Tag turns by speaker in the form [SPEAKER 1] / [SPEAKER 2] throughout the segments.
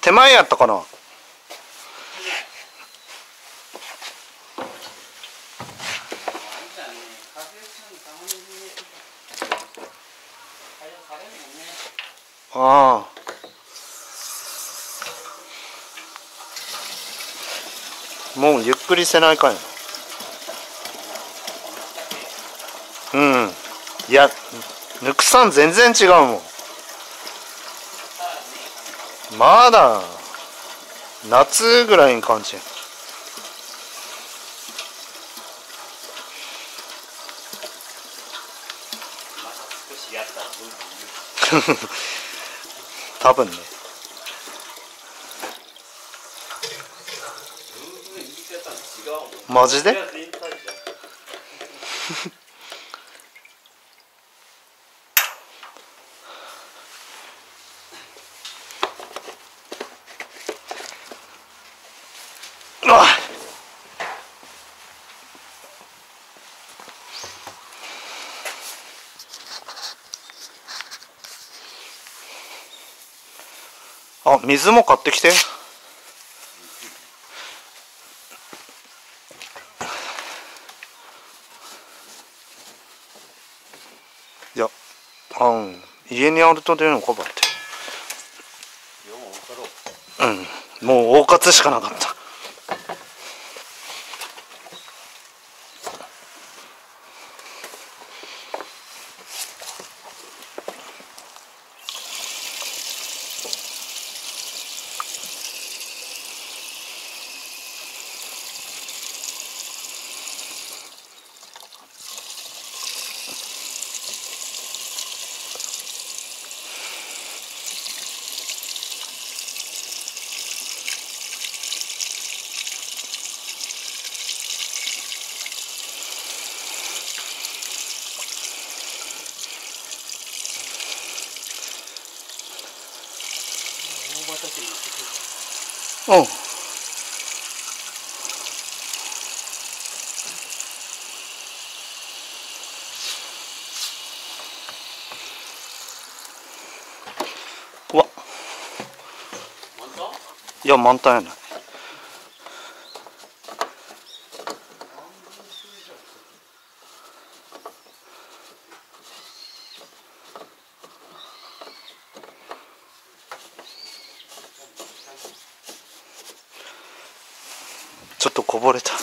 [SPEAKER 1] 手前やったかな。ああ、もうゆっくりせないかんや。うん。いや、抜くさん全然違うもん。まだ夏ぐらいに感じ。多分ね。マジで？あ、水も買ってきて。いや、家にあると出るのかばって。うん、もう大喝しかなかった。うん。うわ。いや、満タンやない。ちょっとこぼれた。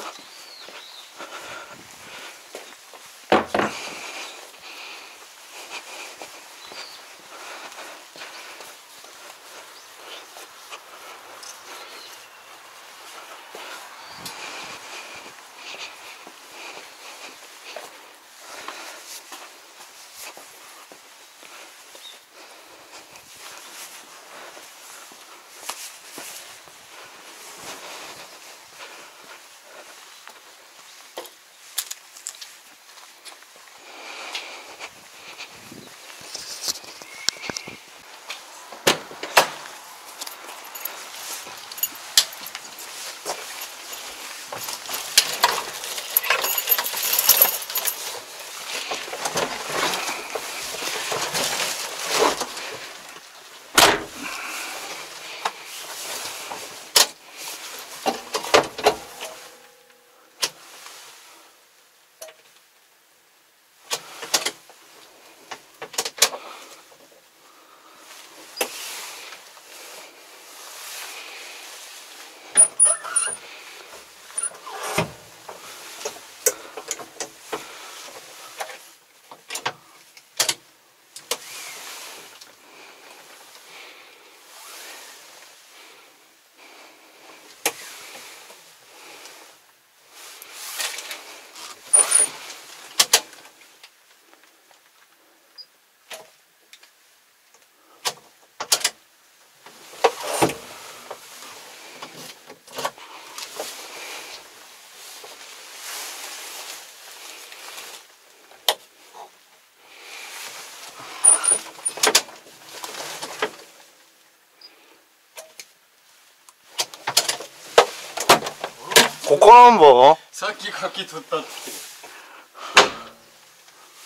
[SPEAKER 1] ここなんぼ？
[SPEAKER 2] さっき柿取ったって言ってる。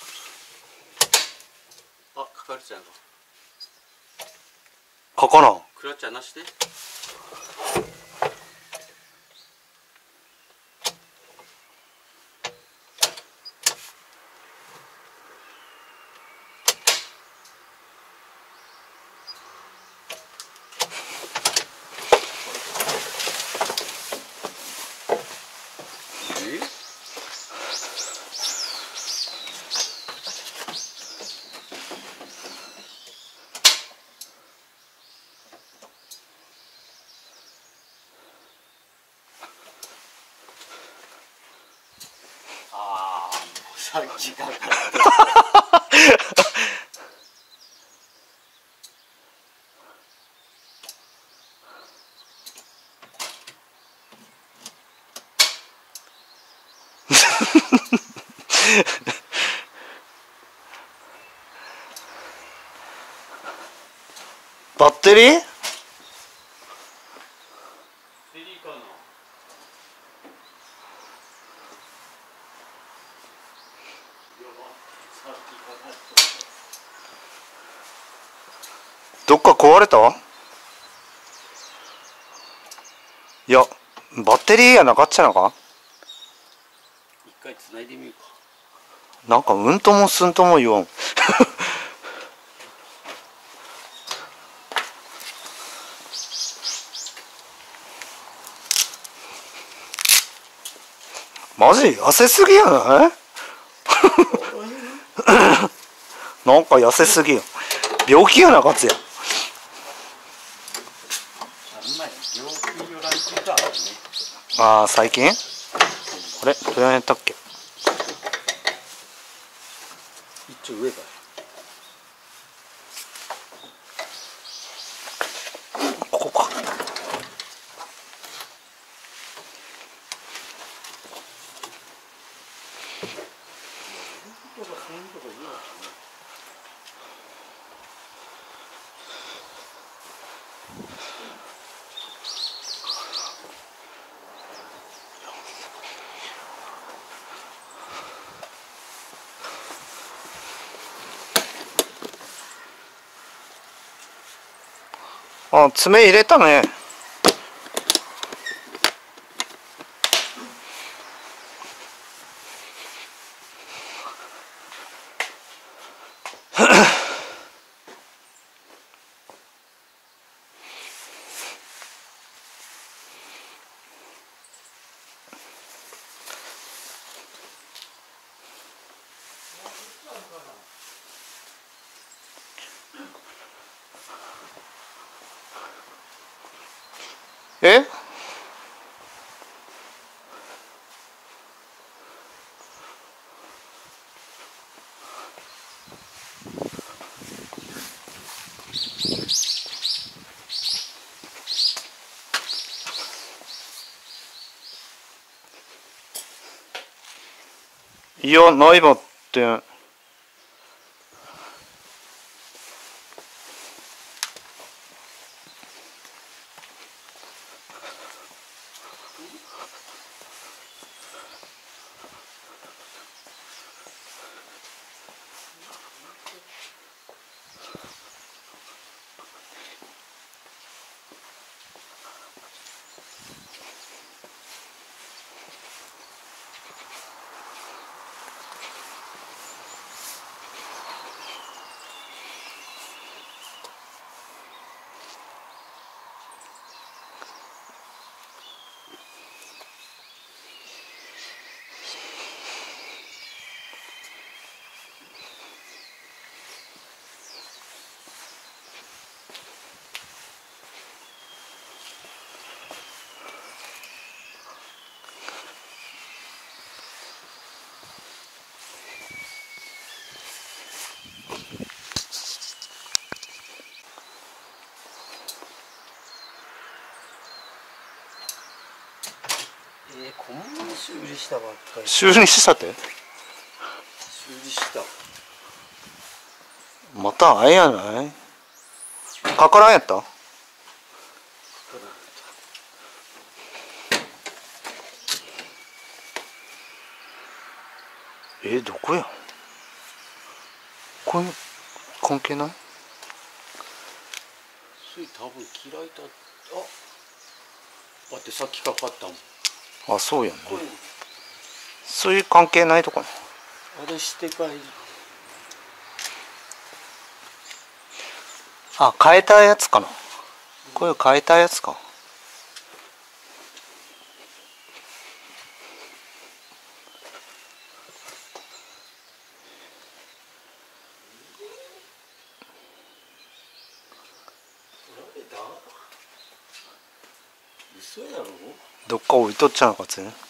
[SPEAKER 2] あ、かかるちゃんか。
[SPEAKER 1] かかな。
[SPEAKER 3] クラッチャーなしで。ああ、もうさっきかかって
[SPEAKER 1] バッテリー？
[SPEAKER 3] セリかな。
[SPEAKER 1] どっか壊れた？いや、バッテリーやなかっちゃなか？
[SPEAKER 3] 一回繋いでみようか。
[SPEAKER 1] なんかうんともすんとも言わん。マジ痩せすぎやない？なんか痩せすぎや。病気やなかつや。
[SPEAKER 3] あんまり病気よらんついたね。
[SPEAKER 1] ああ、最近？あれどうやったっけ？
[SPEAKER 3] 一応上か。
[SPEAKER 1] ここか。あ、爪入れたね。え？いや、ないばってん。
[SPEAKER 3] こんな修理したばっかり。
[SPEAKER 1] 修理したって？
[SPEAKER 3] 修理した。
[SPEAKER 1] またあれやない？かからんやった？どこや？これ関係ない？
[SPEAKER 3] そ水多分嫌いだ。待って、さっきかかったもん。
[SPEAKER 1] あ、そうやね。
[SPEAKER 3] これ
[SPEAKER 1] そういう関係ないとこな。
[SPEAKER 3] あれしてから
[SPEAKER 1] あ、変えたやつかな。これ変えたやつか。
[SPEAKER 3] 嘘やろ。
[SPEAKER 1] どっか置いとっちゃうのかつね。